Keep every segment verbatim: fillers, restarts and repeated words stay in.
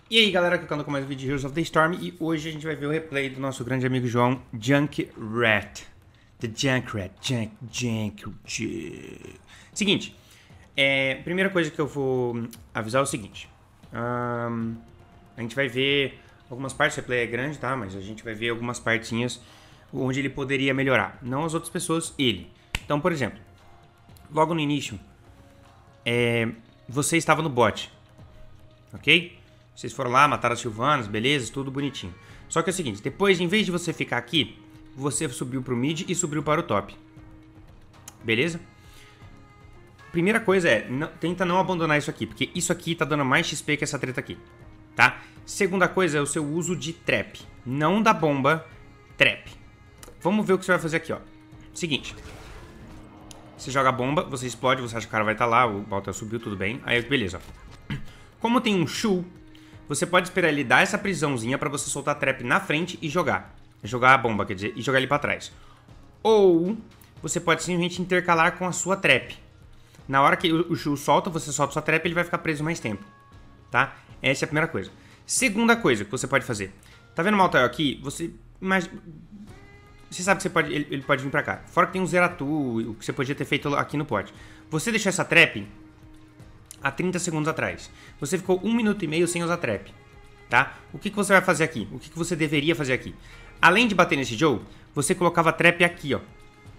E aí galera, aqui com mais um vídeo de Heroes of the Storm. E hoje a gente vai ver o replay do nosso grande amigo João Junkrat. The Junkrat, Junk, Junk, Seguinte, é, primeira coisa que eu vou avisar é o seguinte. um, A gente vai ver algumas partes, o replay é grande, tá? Mas a gente vai ver algumas partinhas onde ele poderia melhorar. Não as outras pessoas, ele. Então, por exemplo, logo no início, é, você estava no bot, ok? Vocês foram lá, mataram as Sylvanas, beleza, tudo bonitinho. Só que é o seguinte, depois, em vez de você ficar aqui, você subiu pro mid e subiu para o top. Beleza? Primeira coisa é, não, tenta não abandonar isso aqui, porque isso aqui tá dando mais X P que essa treta aqui, tá? Segunda coisa é o seu uso de trap. Não da bomba, trap. Vamos ver o que você vai fazer aqui, ó. Seguinte. Você joga a bomba, você explode, você acha que o cara vai estar lá, o Baltel subiu, tudo bem. Aí, beleza, ó. Como tem um Shu, você pode esperar ele dar essa prisãozinha pra você soltar a trap na frente e jogar. Jogar a bomba, quer dizer, e jogar ele pra trás. Ou você pode simplesmente intercalar com a sua trap. Na hora que o Shu solta, você solta a sua trap, ele vai ficar preso mais tempo. Tá? Essa é a primeira coisa. Segunda coisa que você pode fazer. Tá vendo o Maltael aqui? Você imagina... Você sabe que você pode, ele, ele pode vir pra cá. Fora que tem um Zeratu, o que você podia ter feito aqui no pote. Você deixou essa trap há trinta segundos atrás. Você ficou um minuto e meio sem usar trap. Tá? O que, que você vai fazer aqui? O que, que você deveria fazer aqui? Além de bater nesse Joe, você colocava a trap aqui, ó.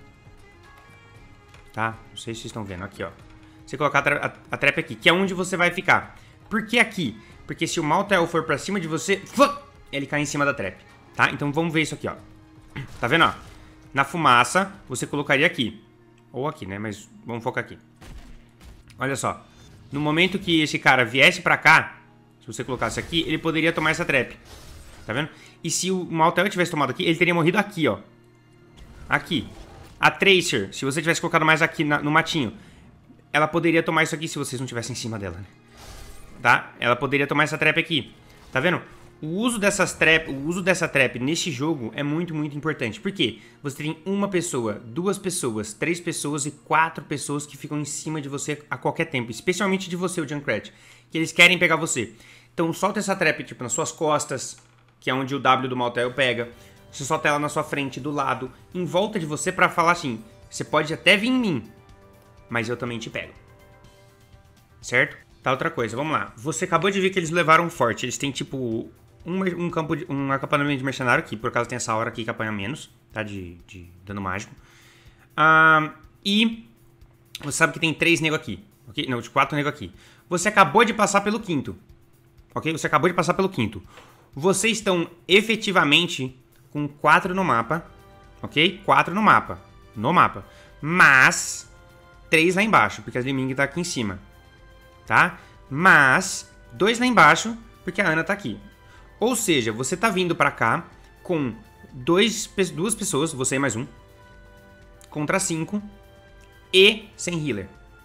Tá? Não sei se vocês estão vendo. Aqui, ó. Você colocar a, tra a, a trap aqui, que é onde você vai ficar. Por que aqui? Porque se o Maltael for pra cima de você, ele cai em cima da trap. Tá? Então vamos ver isso aqui, ó. Tá vendo, ó? Na fumaça, você colocaria aqui. Ou aqui, né? Mas vamos focar aqui. Olha só. No momento que esse cara viesse pra cá, se você colocasse aqui, ele poderia tomar essa trap. Tá vendo? E se o Maltael tivesse tomado aqui, ele teria morrido aqui, ó. Aqui. A Tracer, se você tivesse colocado mais aqui na, no matinho, ela poderia tomar isso aqui se vocês não tivessem em cima dela, né? Tá? Ela poderia tomar essa trap aqui. Tá vendo? O uso dessas trap, o uso dessa trap neste jogo é muito, muito importante. Por quê? Você tem uma pessoa, duas pessoas, três pessoas e quatro pessoas que ficam em cima de você a qualquer tempo. Especialmente de você, o Junkrat. Que eles querem pegar você. Então solta essa trap, tipo, nas suas costas, que é onde o W do Maltael pega. Você solta ela na sua frente, do lado, em volta de você pra falar assim, você pode até vir em mim, mas eu também te pego. Certo? Tá, outra coisa, vamos lá. Você acabou de ver que eles levaram um forte. Eles têm, tipo, um, um, campo de, um acampamento de mercenário, que por acaso tem essa hora aqui que apanha menos, tá? De, de dano mágico. Ah, e você sabe que tem três nego aqui, ok? Não, de quatro nego aqui. Você acabou de passar pelo quinto, ok? Você acabou de passar pelo quinto. Vocês estão efetivamente com quatro no mapa, ok? quatro no mapa, no mapa. Mas três lá embaixo, porque a Liming tá aqui em cima, tá? Mas dois lá embaixo, porque a Ana tá aqui. Ou seja, você tá vindo pra cá com dois, duas pessoas, você e mais um, contra cinco e sem healer.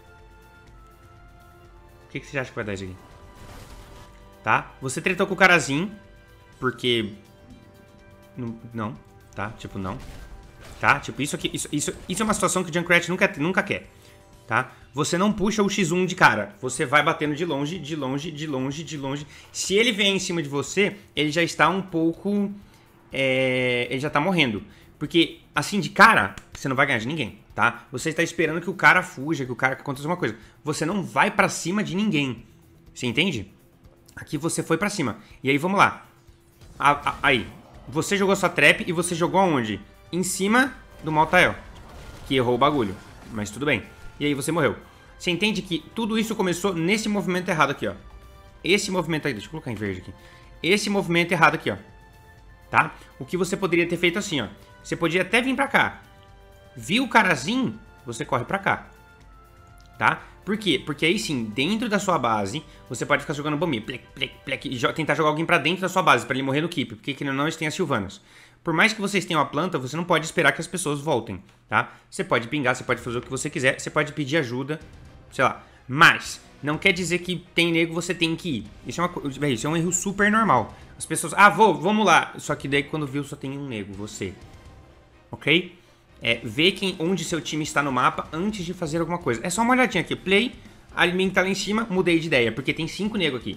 O que, que você acha que vai dar isso aqui? Tá? Você tretou com o carazinho, porque... Não, não, tá? Tipo, não. Tá? Tipo, isso aqui... Isso, isso, isso é uma situação que o Junkrat nunca, nunca quer. Tá? Você não puxa o X um de cara. Você vai batendo de longe, de longe, de longe, de longe. Se ele vier em cima de você, ele já está um pouco... É, ele já tá morrendo. Porque, assim, de cara, você não vai ganhar de ninguém, tá? Você está esperando que o cara fuja, que o cara... que aconteça uma coisa. Você não vai pra cima de ninguém. Você entende? Aqui você foi pra cima. E aí, vamos lá. A, a, aí... Você jogou sua trap e você jogou aonde? Em cima do Maltael, que errou o bagulho. Mas tudo bem. E aí você morreu. Você entende que tudo isso começou nesse movimento errado aqui, ó. Esse movimento aí, deixa eu colocar em verde aqui. Esse movimento errado aqui, ó. Tá? O que você poderia ter feito assim, ó. Você podia até vir pra cá. Viu o carazinho? Você corre pra cá. Tá? Por quê? Porque aí sim, dentro da sua base, você pode ficar jogando bombinha, plec, plec, plec, e jo tentar jogar alguém pra dentro da sua base, pra ele morrer no keep, porque que não, eles têm as Sylvanas. Por mais que vocês tenham a planta, você não pode esperar que as pessoas voltem, tá? Você pode pingar, você pode fazer o que você quiser, você pode pedir ajuda, sei lá. Mas, não quer dizer que tem nego, você tem que ir. Isso é, uma, isso é um erro super normal. As pessoas, ah, vou, vamos lá. Só que daí quando viu, só tem um nego, você. Ok? É, ver quem, onde seu time está no mapa antes de fazer alguma coisa. É só uma olhadinha aqui. Play, a Liming tá lá em cima, mudei de ideia, porque tem cinco nego aqui.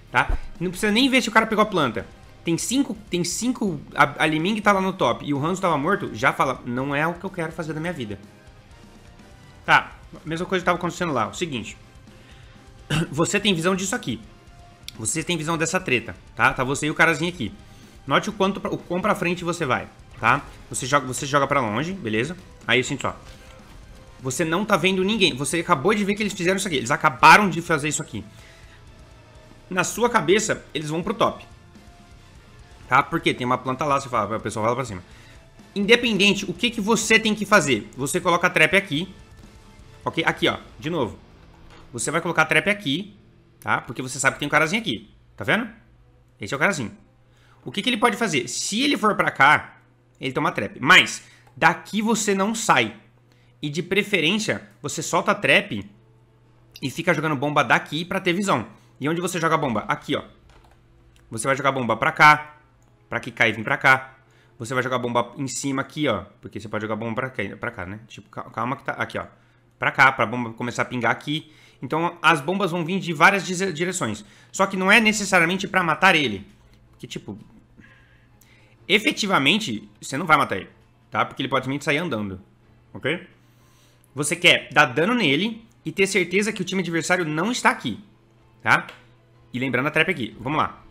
tá? Não precisa nem ver se o cara pegou a planta. Tem cinco, tem cinco, a, a Li-Ming tá lá no top e o Hanzo tava morto, já fala, não é o que eu quero fazer da minha vida. Tá, mesma coisa que tava acontecendo lá, o seguinte. Você tem visão disso aqui. Você tem visão dessa treta, tá? Tá você e o carazinho aqui. Note o quanto, o quão pra frente você vai, tá? Você joga, você joga pra longe, beleza? Aí, assim, só. Você não tá vendo ninguém. Você acabou de ver que eles fizeram isso aqui. Eles acabaram de fazer isso aqui. Na sua cabeça, eles vão pro top. Tá? Porque tem uma planta lá, você fala, o pessoal fala pra cima. Independente, o que, que você tem que fazer? Você coloca a trap aqui. Ok? Aqui, ó. De novo. Você vai colocar a trap aqui, tá? Porque você sabe que tem um carazinho aqui. Tá vendo? Esse é o carazinho. O que, que ele pode fazer? Se ele for pra cá, ele toma a trap. Mas, daqui você não sai. E de preferência, você solta a trap e fica jogando bomba daqui pra ter visão. E onde você joga a bomba? Aqui, ó. Você vai jogar bomba pra cá, pra que cair e vir pra cá. Você vai jogar bomba em cima aqui, ó. Porque você pode jogar bomba pra cá, pra cá, né? Tipo, calma que tá... Aqui, ó. Pra cá, pra bomba começar a pingar aqui. Então, as bombas vão vir de várias direções. Só que não é necessariamente pra matar ele. Porque, tipo... Efetivamente, você não vai matar ele, tá? Porque ele pode simplesmente sair andando, ok? Você quer dar dano nele e ter certeza que o time adversário não está aqui, tá? E lembrando a trap aqui. Vamos lá.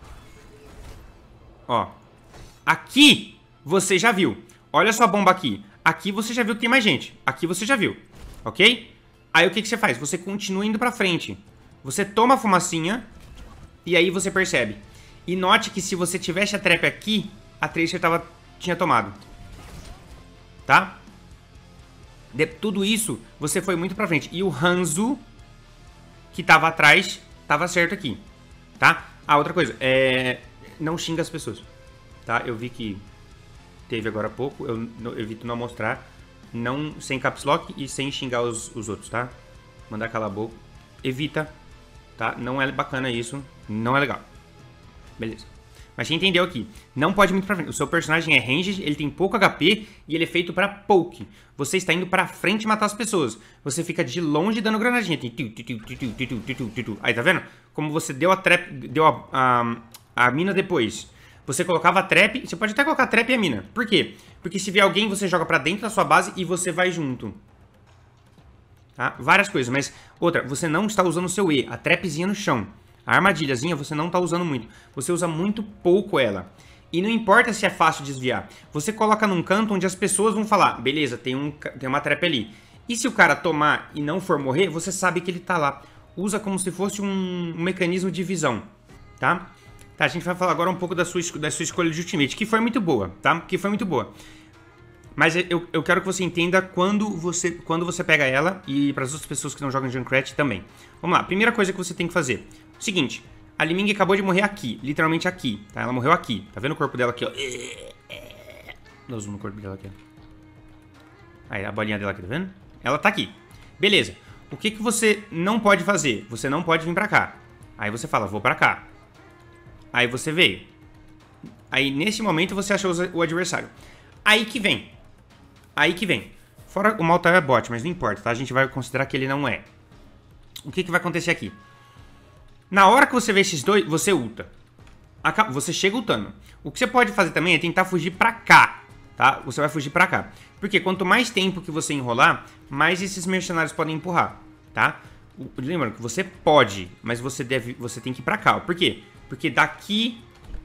Ó. Aqui você já viu. Olha sua bomba aqui. Aqui você já viu que tem mais gente. Aqui você já viu, ok? Aí o que, que você faz? Você continua indo pra frente. Você toma a fumacinha e aí você percebe. E note que se você tivesse a trap aqui, a Tracer tava, tinha tomado. Tá? De tudo isso, você foi muito pra frente. E o Hanzo, que tava atrás, tava certo aqui. Tá? Ah, outra coisa. É... Não xinga as pessoas. Tá? Eu vi que teve agora há pouco. Eu, eu evito não mostrar. Não, sem caps lock e sem xingar os, os outros, tá? Mandar calar a boca. Evita. Tá? Não é bacana isso. Não é legal. Beleza. Mas você entendeu aqui. Não pode ir muito pra frente. O seu personagem é ranged, ele tem pouco H P e ele é feito pra poke. Você está indo pra frente matar as pessoas. Você fica de longe dando granadinha. Aí, tá vendo? Como você deu a trap, deu a, a, a mina depois. Você colocava a trap, você pode até colocar a trap e a mina. Por quê? Porque se vier alguém, você joga pra dentro da sua base e você vai junto. Tá? Várias coisas, mas outra, você não está usando o seu E, a trapzinha no chão. A armadilhazinha você não tá usando muito. Você usa muito pouco ela. E não importa se é fácil desviar. Você coloca num canto onde as pessoas vão falar, beleza, tem, um, tem uma trap ali. E se o cara tomar e não for morrer, você sabe que ele tá lá. Usa como se fosse um, um mecanismo de visão, tá? Tá, a gente vai falar agora um pouco da sua, da sua escolha de ultimate, que foi muito boa, tá? Que foi muito boa. Mas eu, eu quero que você entenda quando você, quando você pega ela e para as outras pessoas que não jogam Junkrat também. Vamos lá, primeira coisa que você tem que fazer. Seguinte, a Li-Ming acabou de morrer aqui, literalmente aqui, tá? Ela morreu aqui, tá vendo o corpo dela aqui, ó? Dá um zoom no corpo dela aqui, ó. Aí, a bolinha dela aqui, tá vendo? Ela tá aqui. Beleza. O que que você não pode fazer? Você não pode vir pra cá. Aí você fala, vou pra cá. Aí você veio. Aí, nesse momento, você achou o adversário. Aí que vem. Aí que vem. Fora o Maltael é bot, mas não importa, tá? A gente vai considerar que ele não é. O que que vai acontecer aqui? Na hora que você vê esses dois, você ulta. Você chega ultando. O que você pode fazer também é tentar fugir pra cá, tá? Você vai fugir pra cá. Porque quanto mais tempo que você enrolar, mais esses mercenários podem empurrar, tá? Lembrando que você pode, mas você deve, você tem que ir pra cá. Por quê? Porque daqui,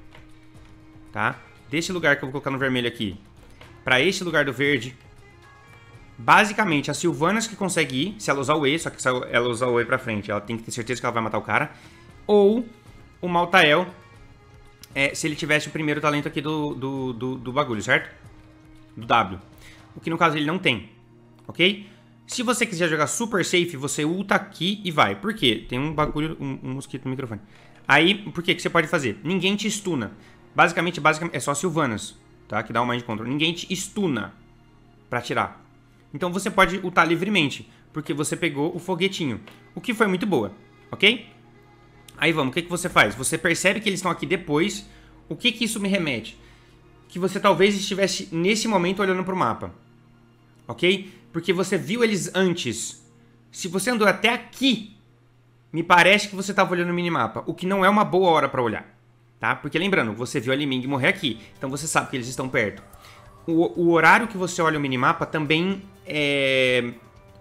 tá? Desse lugar que eu vou colocar no vermelho aqui, pra este lugar do verde, basicamente a Sylvanas que consegue ir, se ela usar o E, só que se ela usar o E pra frente, ela tem que ter certeza que ela vai matar o cara. Ou o Maltael, é, se ele tivesse o primeiro talento aqui do, do, do, do bagulho, certo? Do W. O que no caso ele não tem, ok? Se você quiser jogar super safe, você ulta aqui e vai. Por quê? Tem um bagulho, um, um mosquito no microfone. Aí, por que que você pode fazer? Ninguém te stuna. Basicamente, basicamente é só Sylvanas, tá? Que dá o mind control. Ninguém te stuna pra tirar. Então você pode ultar livremente, porque você pegou o foguetinho. O que foi muito boa, ok? Aí vamos, o que que você faz? Você percebe que eles estão aqui depois. O que que isso me remete? Que você talvez estivesse nesse momento olhando pro mapa, ok? Porque você viu eles antes. Se você andou até aqui, me parece que você tava olhando o minimapa, o que não é uma boa hora pra olhar, tá? Porque lembrando, você viu a Li-Ming morrer aqui, então você sabe que eles estão perto. O, o horário que você olha o minimapa também é...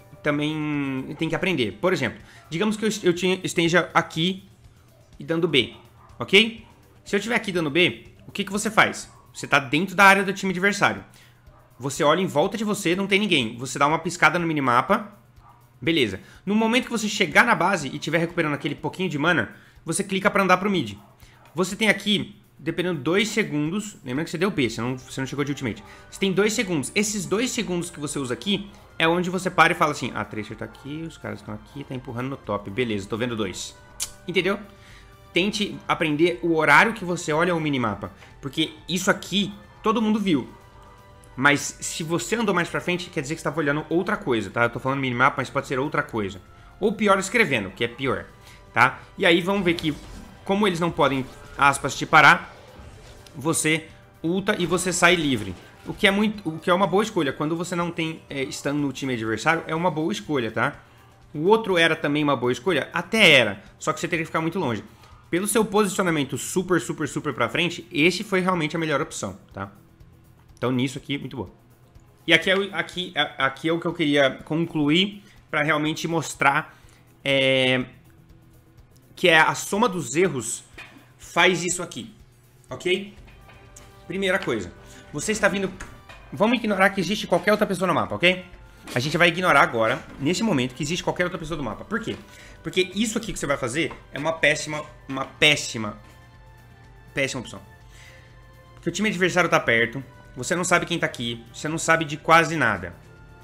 também tem que aprender. Por exemplo, digamos que eu, eu tinha, esteja aqui e dando B, ok? Se eu estiver aqui dando B, o que, que você faz? Você está dentro da área do time adversário. Você olha em volta de você, não tem ninguém. Você dá uma piscada no minimapa, beleza. No momento que você chegar na base e estiver recuperando aquele pouquinho de mana, você clica para andar para o mid. Você tem aqui, dependendo, dois segundos. Lembra que você deu B, você não, você não chegou de ultimate. Você tem dois segundos. Esses dois segundos que você usa aqui é onde você para e fala assim: ah, Tracer tá aqui, os caras estão aqui, tá empurrando no top. Beleza, tô vendo dois. Entendeu? Tente aprender o horário que você olha o minimapa. Porque isso aqui, todo mundo viu. Mas se você andou mais pra frente, quer dizer que você estava olhando outra coisa, tá? Eu tô falando minimapa, mas pode ser outra coisa. Ou pior, escrevendo, que é pior, tá? E aí vamos ver que, como eles não podem, aspas, te parar, você ulta e você sai livre. O que é, muito, o que é uma boa escolha. Quando você não tem é, estando no time adversário, é uma boa escolha, tá? O outro era também uma boa escolha? Até era, só que você teria que ficar muito longe. Pelo seu posicionamento super, super, super pra frente, esse foi realmente a melhor opção, tá? Então nisso aqui, muito bom. E aqui é, aqui, aqui é o que eu queria concluir para realmente mostrar é, que é a soma dos erros faz isso aqui, ok? Primeira coisa, você está vindo... Vamos ignorar que existe qualquer outra pessoa no mapa, ok? A gente vai ignorar agora, nesse momento, que existe qualquer outra pessoa do mapa. Por quê? Porque isso aqui que você vai fazer é uma péssima, uma péssima, péssima opção. Porque o time adversário tá perto, você não sabe quem tá aqui, você não sabe de quase nada,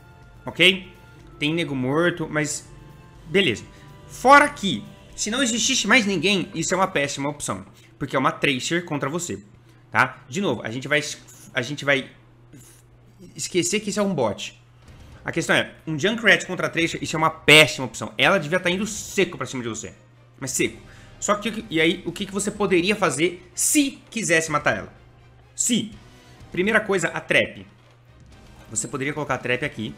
ok? Tem nego morto, mas beleza. Fora que, se não existisse mais ninguém, isso é uma péssima opção, porque é uma Tracer contra você, tá? De novo, a gente vai, a gente vai esquecer que isso é um bot. A questão é, um Junkrat contra a Tracer, isso é uma péssima opção. Ela devia estar indo seco pra cima de você. Mas seco. Só que, e aí, o que, que você poderia fazer se quisesse matar ela? Se. Primeira coisa, a trap. Você poderia colocar a trap aqui.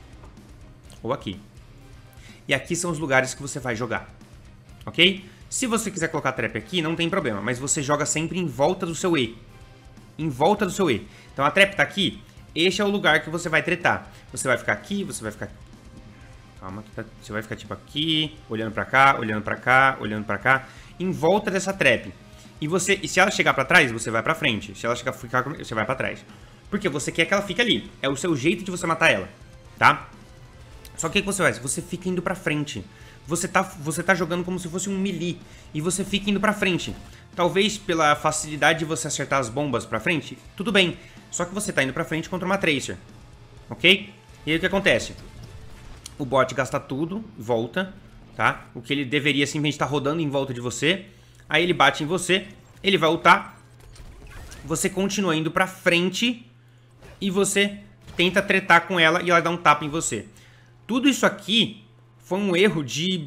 Ou aqui. E aqui são os lugares que você vai jogar. Ok? Se você quiser colocar a trap aqui, não tem problema. Mas você joga sempre em volta do seu E. Em volta do seu E. Então a trap tá aqui. Este é o lugar que você vai tretar. Você vai ficar aqui, você vai ficar... Calma, você vai ficar tipo aqui, olhando pra cá, olhando pra cá, olhando pra cá, em volta dessa trap. E você, e se ela chegar pra trás, você vai pra frente. Se ela chegar ficar, você vai pra trás. Porque você quer que ela fique ali. É o seu jeito de você matar ela, tá? Só que o que você faz? Você fica indo pra frente. Você tá, você tá jogando como se fosse um melee. E você fica indo pra frente. Talvez pela facilidade de você acertar as bombas pra frente, tudo bem. Só que você tá indo pra frente contra uma Tracer. Ok? E aí o que acontece? O bot gasta tudo, volta, tá? O que ele deveria simplesmente estar rodando em volta de você. Aí ele bate em você, ele vai ultar. Você continua indo pra frente e você tenta tretar com ela e ela dá um tapa em você. Tudo isso aqui foi um erro de...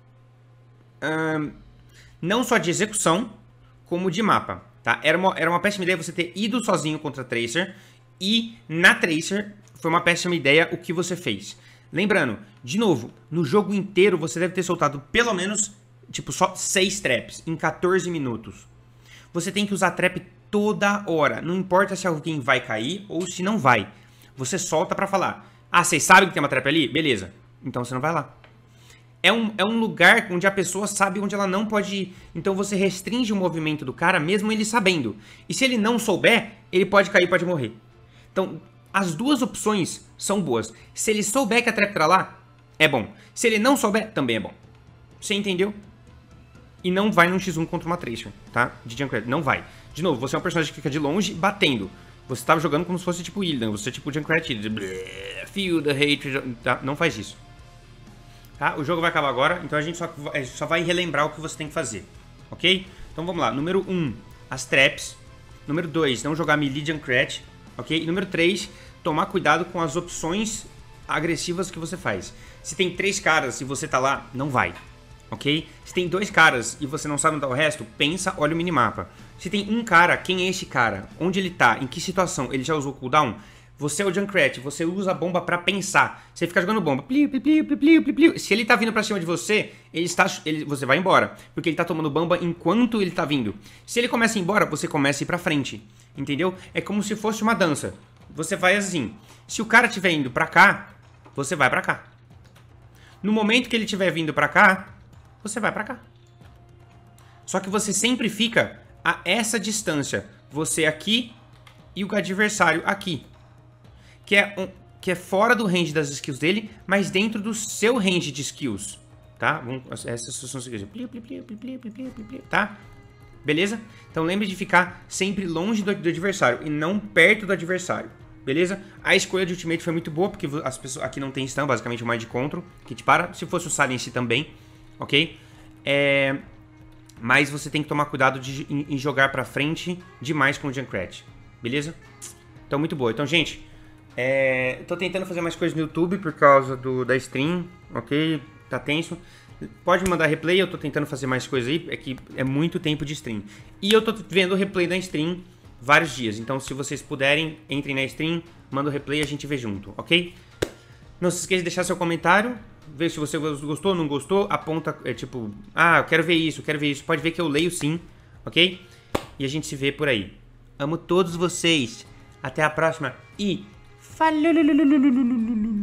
Hum, não só de execução, como de mapa, tá? Era uma, era uma péssima ideia você ter ido sozinho contra a Tracer. E na Tracer foi uma péssima ideia o que você fez. Lembrando, de novo, no jogo inteiro você deve ter soltado pelo menos, tipo, só seis traps em quatorze minutos. Você tem que usar trap toda hora. Não importa se alguém vai cair ou se não vai. Você solta pra falar: ah, vocês sabem que tem uma trap ali? Beleza. Então você não vai lá. É um, é um lugar onde a pessoa sabe onde ela não pode ir. Então você restringe o movimento do cara, mesmo ele sabendo. E se ele não souber, ele pode cair e pode morrer. Então, as duas opções são boas. Se ele souber que a trap tá lá, é bom. Se ele não souber, também é bom. Você entendeu? E não vai num xis um contra uma Tracer, tá? De Junkrat, não vai. De novo, você é um personagem que fica de longe batendo. Você tava jogando como se fosse tipo Illidan. Você é tipo Junkrat. Feel the hate. Tá? Não faz isso. Tá? O jogo vai acabar agora, então a gente só, só vai relembrar o que você tem que fazer. Ok? Então vamos lá. Número um, as traps. Número dois, não jogar melee Junkrat. Ok? E número três, tomar cuidado com as opções agressivas que você faz. Se tem três caras e você tá lá, não vai. Ok? Se tem dois caras e você não sabe onde tá o resto, pensa, olha o minimapa. Se tem um cara, quem é esse cara? Onde ele tá? Em que situação? Ele já usou cooldown? Você é o Junkrat, você usa a bomba pra pensar. Você fica jogando bomba. Pliu, pliu, pliu, pliu, pliu, pliu. Se ele tá vindo pra cima de você, ele está, ele, você vai embora. Porque ele tá tomando bomba enquanto ele tá vindo. Se ele começa a ir embora, você começa a ir pra frente. Entendeu? É como se fosse uma dança. Você vai assim. Se o cara estiver indo pra cá, você vai pra cá. No momento que ele estiver vindo pra cá, você vai pra cá. Só que você sempre fica a essa distância. Você aqui e o adversário aqui. Que é, um, que é fora do range das skills dele, mas dentro do seu range de skills. Tá? Vamos, essas são as skills. Tá? Beleza? Então lembre de ficar sempre longe do, do adversário e não perto do adversário. Beleza? A escolha de ultimate foi muito boa, porque as pessoas aqui não tem stun, basicamente o mind control, que te para. Se fosse o Silence também, ok? É... Mas você tem que tomar cuidado de, em, em jogar pra frente demais com o Junkrat. Beleza? Então, muito boa. Então, gente... É, tô tentando fazer mais coisas no YouTube por causa do, da stream, ok? Tá tenso. Pode me mandar replay, eu tô tentando fazer mais coisas aí, é que é muito tempo de stream. E eu tô vendo o replay da stream vários dias, então se vocês puderem, entrem na stream, manda o replay e a gente vê junto, ok? Não se esqueça de deixar seu comentário, ver se você gostou ou não gostou, aponta, é tipo, ah, eu quero ver isso, eu quero ver isso. Pode ver que eu leio sim, ok? E a gente se vê por aí. Amo todos vocês, até a próxima e... Falou!